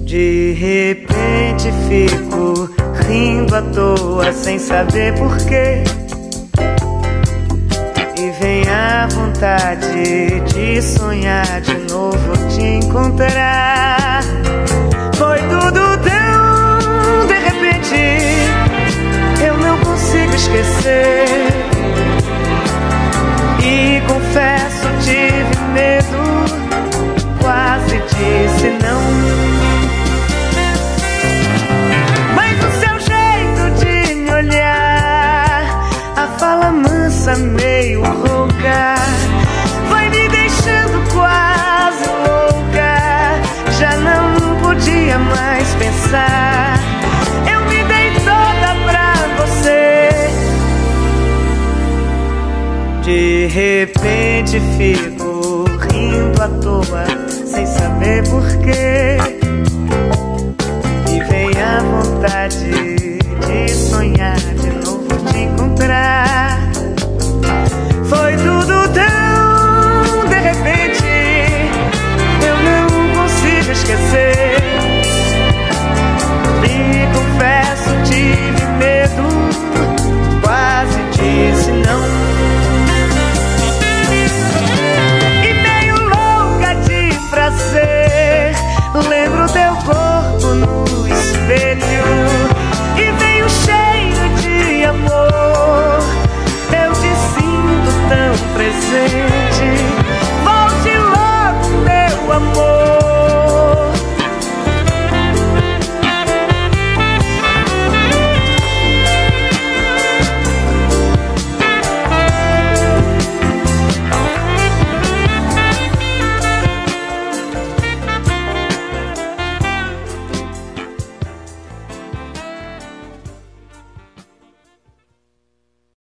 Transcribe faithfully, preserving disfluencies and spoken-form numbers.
De repente fico rindo à toa sem saber porquê, e vem a vontade de sonhar de novo te encontrar. Foi tudo tão de repente, eu não consigo esquecer. E confesso, tive medo, quase disse não. Mas o seu jeito de me olhar, a fala mansa meio rouca, vai me deixando quase louca. Já não podia mais pensar, eu me dei toda pra você. De repente fico rindo à toa sem saber porquê, e vem a vontade